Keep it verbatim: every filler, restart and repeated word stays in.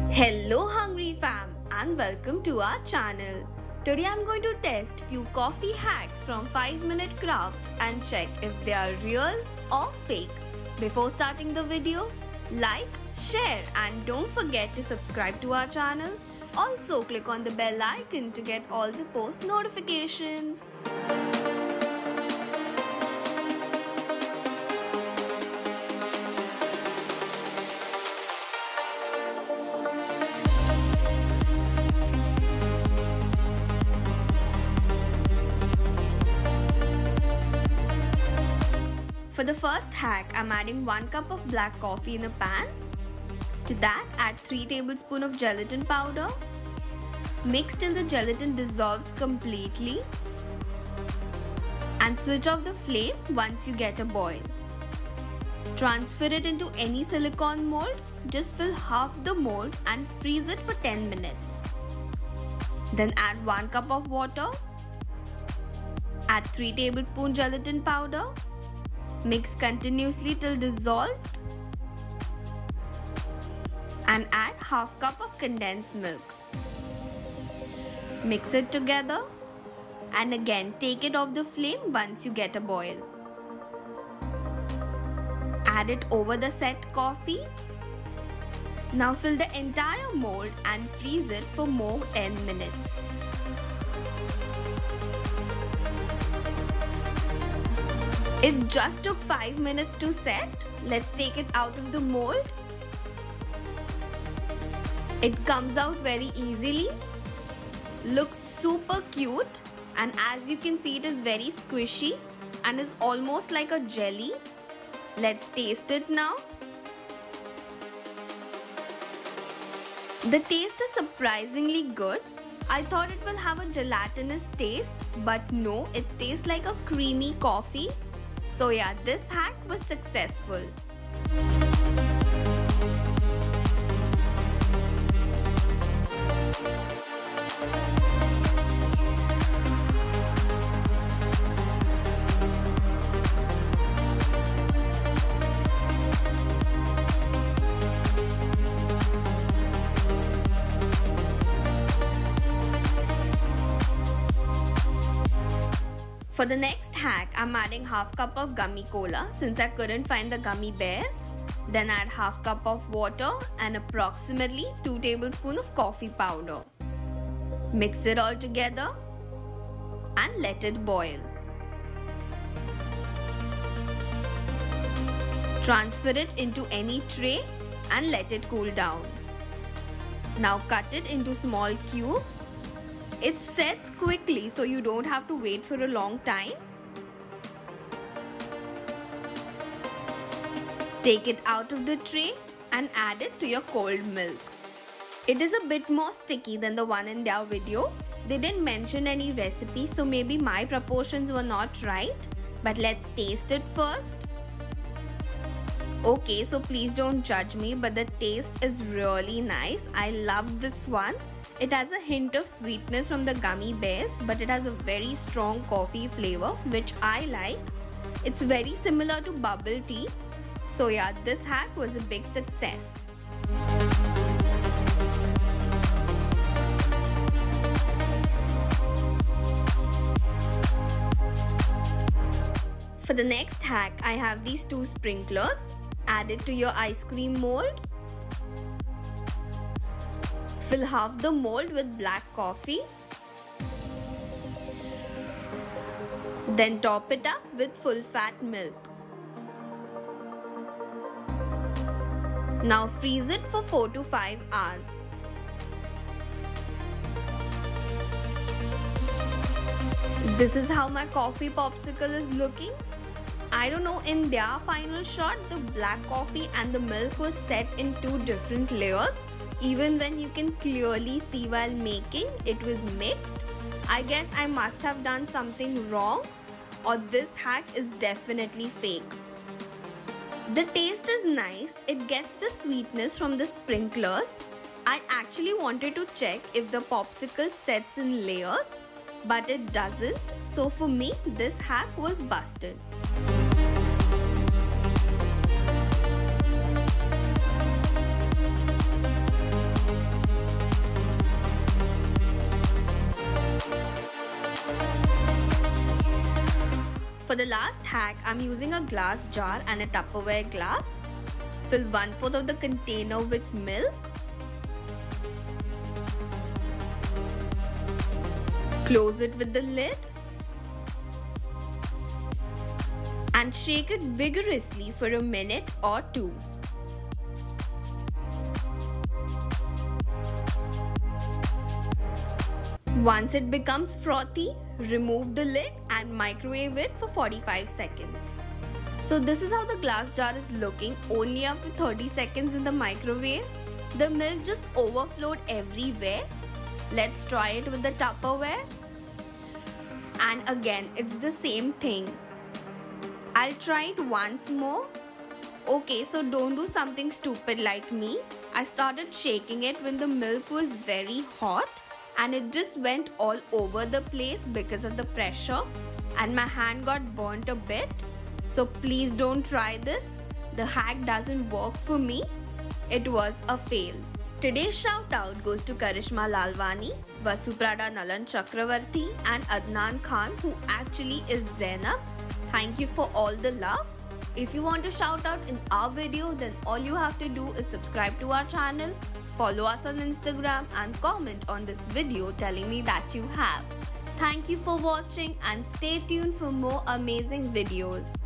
Hello Hungry Fam and welcome to our channel. Today I'm going to test few coffee hacks from five minute Crafts and check if they are real or fake. Before starting the video, like, share and don't forget to subscribe to our channel. Also click on the bell icon to get all the post notifications. For the first hack, I'm adding one cup of black coffee in a pan. To that, add three tablespoons of gelatin powder. Mix till the gelatin dissolves completely. And switch off the flame once you get a boil. Transfer it into any silicone mold. Just fill half the mold and freeze it for ten minutes. Then add one cup of water. Add three tablespoons gelatin powder. Mix continuously till dissolved and add half cup of condensed milk. Mix it together and again take it off the flame once you get a boil. Add it over the set coffee. Now fill the entire mold and freeze it for more ten minutes. It just took five minutes to set. Let's take it out of the mold. It comes out very easily. Looks super cute, and as you can see, it is very squishy and is almost like a jelly. Let's taste it now. The taste is surprisingly good. I thought it will have a gelatinous taste, but no, it tastes like a creamy coffee. So yeah, this hack was successful. For the next hack, I'm adding half cup of gummy cola since I couldn't find the gummy bears. Then add half cup of water and approximately two tablespoons of coffee powder. Mix it all together and let it boil. Transfer it into any tray and let it cool down. Now cut it into small cubes. It sets quickly, so you don't have to wait for a long time. Take it out of the tray and add it to your cold milk. It is a bit more sticky than the one in their video. They didn't mention any recipe, so maybe my proportions were not right. But let's taste it first. Okay, so please don't judge me, but the taste is really nice. I love this one. It has a hint of sweetness from the gummy bears, but it has a very strong coffee flavor, which I like. It's very similar to bubble tea. So yeah, this hack was a big success. For the next hack, I have these two sprinklers. Add it to your ice cream mold. Fill half the mold with black coffee. Then top it up with full fat milk. Now freeze it for four to five hours. This is how my coffee popsicle is looking. I don't know, in their final shot, the black coffee and the milk was set in two different layers. Even when you can clearly see while making, it was mixed. I guess I must have done something wrong, or this hack is definitely fake. The taste is nice. It gets the sweetness from the sprinklers. I actually wanted to check if the popsicle sets in layers, but it doesn't. So for me, this hack was busted. For the last hack, I'm using a glass jar and a Tupperware glass. Fill one fourth of the container with milk. Close it with the lid. And shake it vigorously for a minute or two. Once it becomes frothy, remove the lid and microwave it for forty-five seconds. So this is how the glass jar is looking only after thirty seconds in the microwave. The milk just overflowed everywhere. Let's try it with the Tupperware. And again, it's the same thing. I'll try it once more. Okay, so don't do something stupid like me. I started shaking it when the milk was very hot and it just went all over the place because of the pressure and my hand got burnt a bit. So please don't try this. The hack doesn't work for me. It was a fail. Today's shout out goes to Karishma Lalwani, Vasuprada Nalan Chakravarti and Adnan Khan, who actually is Zainab. Thank you for all the love. If you want to shout out in our video, then all you have to do is subscribe to our channel, follow us on Instagram and comment on this video telling me that you have. Thank you for watching and stay tuned for more amazing videos.